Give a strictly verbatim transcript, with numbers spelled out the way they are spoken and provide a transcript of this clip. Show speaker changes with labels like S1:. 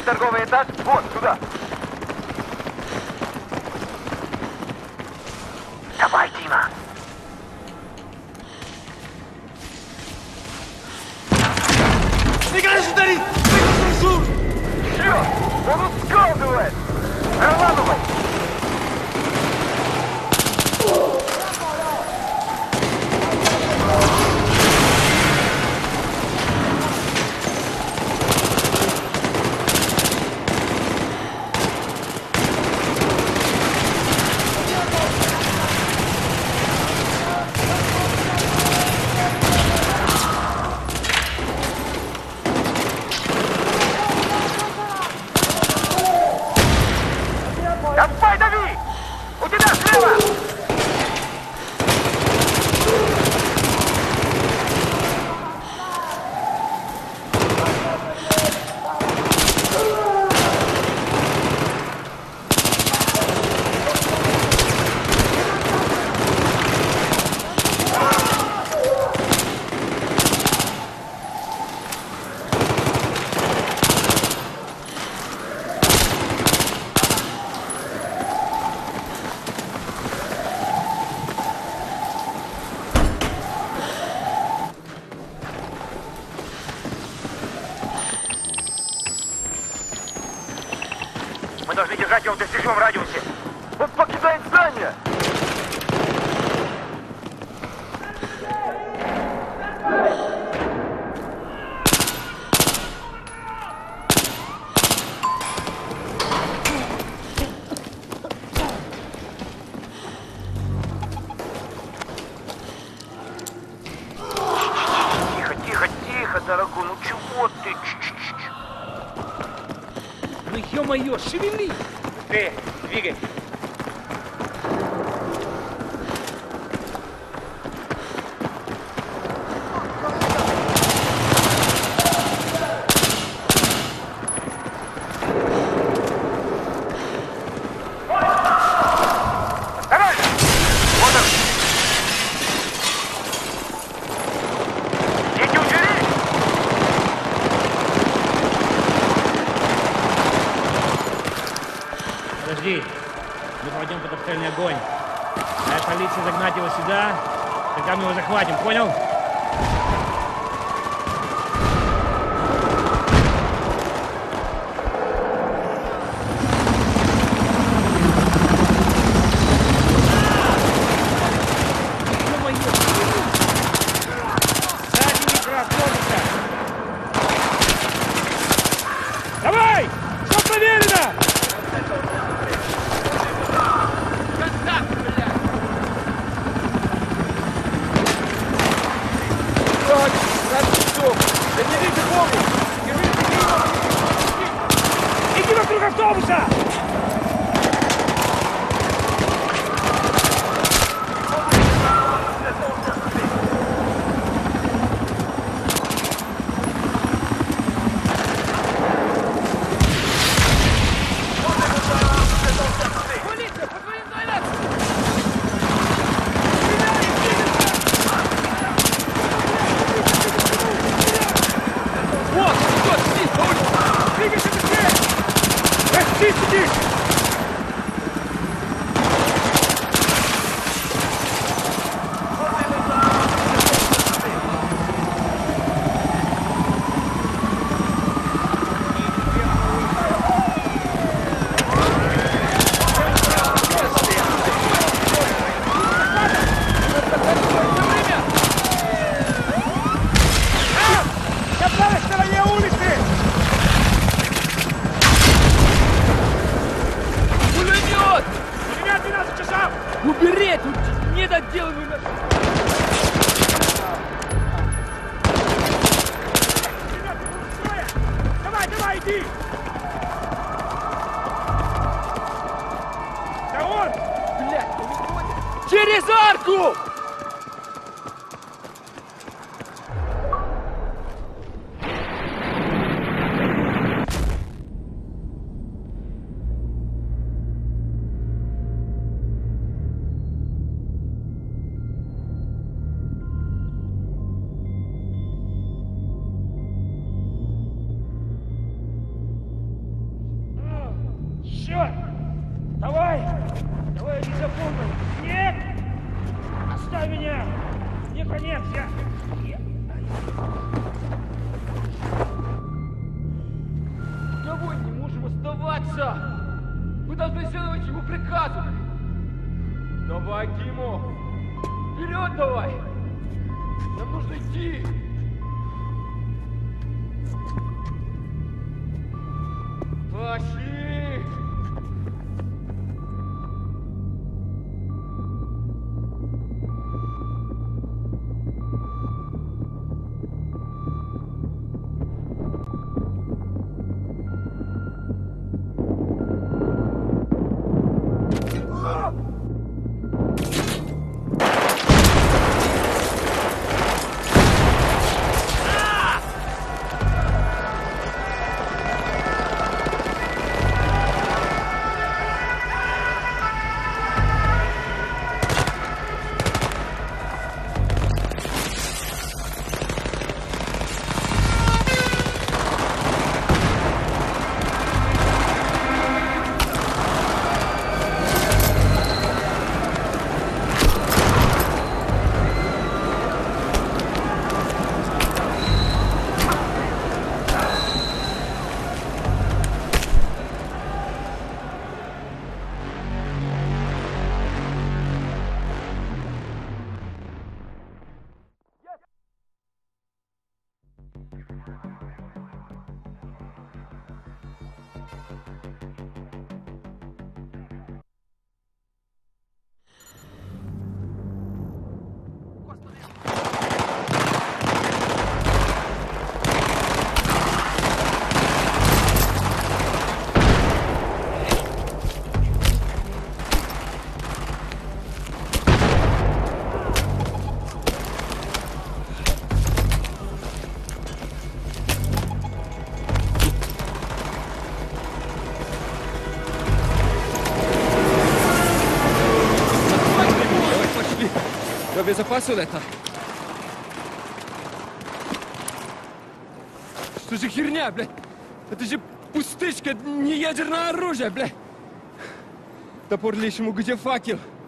S1: торговый этаж? Вот, сюда. Давай, Дима.
S2: Прикажешь ударить! Прикажу!
S1: Черт! Он ускалывает! Разламывай! Давай, дави! У тебя слева! Мы должны держать его в достижимом радиусе. Он покидает здание! Тихо, тихо, тихо, дорогой, ну чего ты?
S2: Ну ё-моё, шевели!
S1: Быстрее, двигай. Осторожно! Вот он! Дети у двери!
S2: Подожди, мы пойдем под обстрельный огонь. Дай полиции загнать его сюда, тогда мы его захватим, понял? Давай! Все проверено!
S1: Так, наш часов! Заберите помощь!
S2: Иди вокруг автобуса!
S1: Вот! Вот! Здесь! Двигайся быстрее! Эх, сиди, сиди!
S2: На правой стороне улицы!
S3: Пулемет!
S2: У меня двенадцать часов!
S3: Убери! Тут не доделываем!
S2: Ребята, будут строя! Давай, давай, иди! Да он!
S3: Блядь, он уходит! Через арку!
S2: Давай! Давай, иди за помпой! Нет! Оставь меня! Не конец, я...
S3: Кого не можем оставаться? Мы должны следовать его приказу. Давай, Тимо! Вперед давай! Нам нужно идти! Пошли! Я обезопасил это? Что же херня, блядь? Это же пустышка, не ядерное оружие, блядь! Топор лишь ему, где факел?